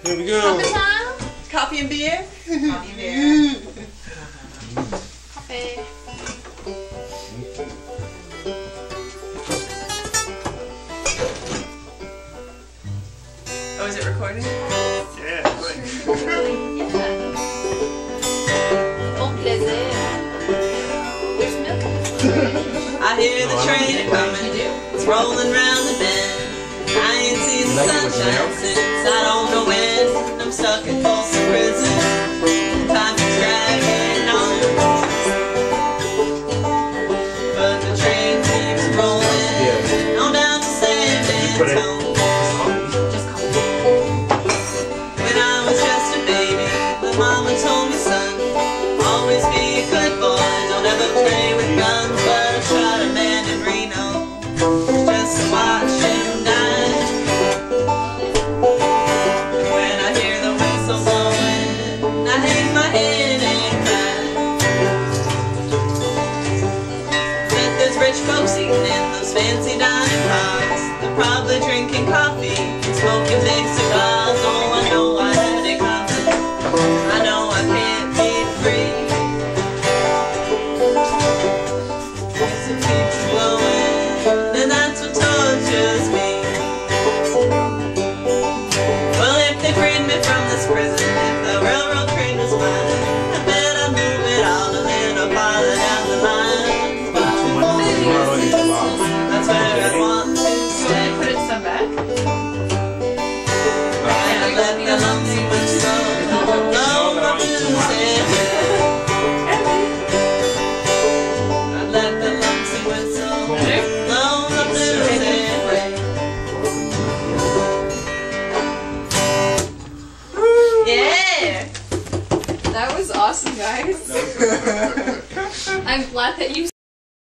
Here we go. Coffee time? Coffee and beer? Coffee and beer. Coffee. Oh, is it recording? Yeah, quick. Bon plaisir. There's milk in the fridge. I hear the train coming. It's rolling round the bend. I ain't seen the sunshine since I don't know when. I'm stuck in Folsom Prison. Time is dragging on. But the train keeps rolling on down to San Antonio. When I was just a baby, my mama told me, son, always be a good boy, don't ever play with guns. But I shot a man in Reno just to watch him die. When I hear the whistle blowing, I hang my head and cry. But there's rich folks eating in those fancy dining cars. They're probably drinking coffee and smoking big cigars. Oh, I know I had it coming. I know I can't be free. Whistle keeps blowing, and that's what tortures me. Well, if they freed me from this prison, if the railroad train was mine, I bet I'd move it all a little farther down the line. That's where I want to stay. Put it some back. And I let the lonesome whistle blow up in the air. I let the lonesome whistle blow up in the air. Yeah! That was awesome, guys. I'm glad that you